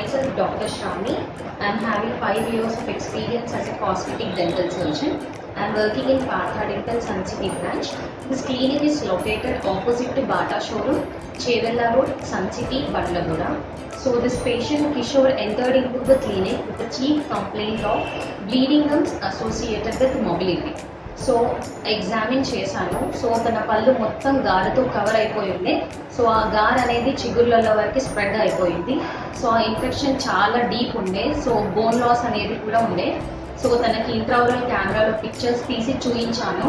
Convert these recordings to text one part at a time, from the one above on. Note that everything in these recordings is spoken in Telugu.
Myself Dr. Shami. I am having 5 years of experience as a cosmetic dental surgeon. I am working in Partha Dental Sun City branch. This clinic is located opposite to Bata showroom, Chevella Road, Sun City, Bangalore. So this patient Kishore entered into the clinic with the chief complaint of bleeding gums associated with mobility. So examine చేశాను. సో తన పళ్ళు మొత్తం గారతో కవర్ అయిపోయి ఉండే. సో ఆ గార్ అనేది చిగుర్లలో వరకు స్ప్రెడ్ అయిపోయింది. సో ఆ ఇన్ఫెక్షన్ చాలా డీప్ ఉండే. సో బోన్ లాస్ అనేది కూడా ఉండే. సో తనకి ఇంట్రావరల్ కెమెరాలో పిక్చర్స్ తీసి చూపించాను.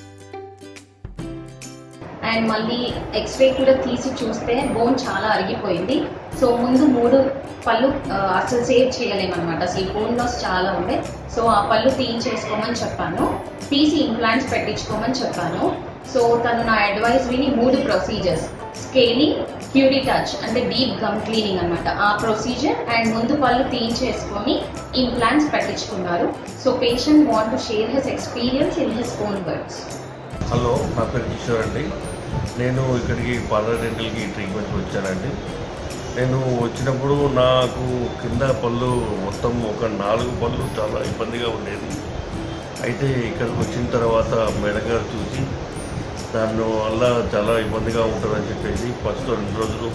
అండ్ మళ్ళీ ఎక్స్రే కూడా తీసి చూస్తే బోన్ చాలా అరిగిపోయింది. సో ముందు 3 పళ్ళు అసలు సేవ్ చేయలేమన్నమాట. అసలు బోన్ లాస్ చాలా ఉండే. సో ఆ పళ్ళు తీయించేసుకోమని చెప్పాను. తీసి ఇంప్లాంట్స్ పెట్టించుకోమని చెప్పాను. సో తను నా అడ్వైస్ విని 3 ప్రొసీజర్స్, స్కేలింగ్, క్యూరీ టచ్ అంటే డీప్ గమ్ క్లీనింగ్ అనమాట, ఆ ప్రొసీజర్ అండ్ ముందు పళ్ళు తీయించేసుకొని ఇంప్లాంట్స్ పెట్టించుకున్నారు. So patient want to share his experience in his own words. Hello, నా పేరు కిషోర్ అండి. నేను ఇక్కడికి పార్థ డెంటల్కి ట్రీట్మెంట్కి వచ్చానండి. నేను వచ్చినప్పుడు నాకు కింద పళ్ళు మొత్తం ఒక 4 పళ్ళు చాలా ఇబ్బందిగా ఉండేది. అయితే ఇక్కడికి వచ్చిన తర్వాత మేడం గారు చూసి దానివల్ల చాలా ఇబ్బందిగా ఉంటుందని చెప్పేసి ఫస్ట్ 2 రోజులు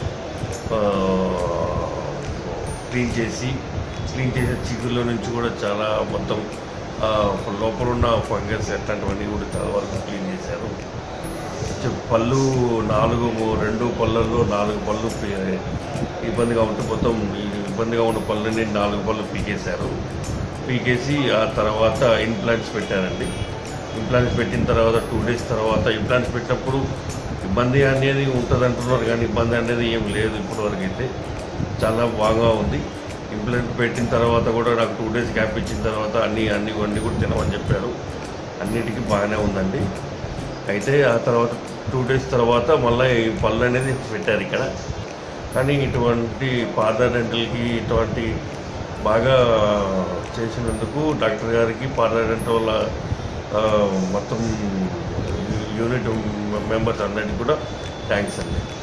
క్లీన్ చేసి చిగుళ్ళ నుంచి కూడా చాలా మొత్తం లోపల ఉన్న ఫంగస్ అట్లాంటివన్నీ కూడా చాలా వరకు క్లీన్ చేశారు. పళ్ళు 2 పళ్ళల్లో 4 పళ్ళు ఇబ్బందిగా ఉంటే మొత్తం ఇబ్బందిగా ఉన్న పళ్ళని 4 పళ్ళు పీకేసి ఆ తర్వాత ఇంప్లాంట్స్ పెట్టారండి. ఇంప్లాంట్స్ పెట్టిన తర్వాత 2 డేస్ తర్వాత ఇంప్లాంట్స్ పెట్టినప్పుడు ఇబ్బంది అనేది ఉంటుంది అంటున్నారు, కానీ ఇబ్బంది అనేది ఏం లేదు. ఇప్పటివరకు అయితే చాలా బాగా ఉంది. ఇంప్లాంట్ పెట్టిన తర్వాత కూడా నాకు 2 డేస్ గ్యాప్ ఇచ్చిన తర్వాత అన్నీ కూడా తినమని చెప్పారు. అన్నిటికీ బాగానే ఉందండి. అయితే ఆ తర్వాత 2 డేస్ తర్వాత మళ్ళీ ఈ పళ్ళు అనేది పెట్టారు ఇక్కడ. కానీ ఇటువంటి పార్థ డెంటల్కి ఇటువంటి బాగా చేసినందుకు డాక్టర్ గారికి, పార్థ డెంటల్ మొత్తం యూనిట్ మెంబర్స్ అందరికీ కూడా థ్యాంక్స్ అండి.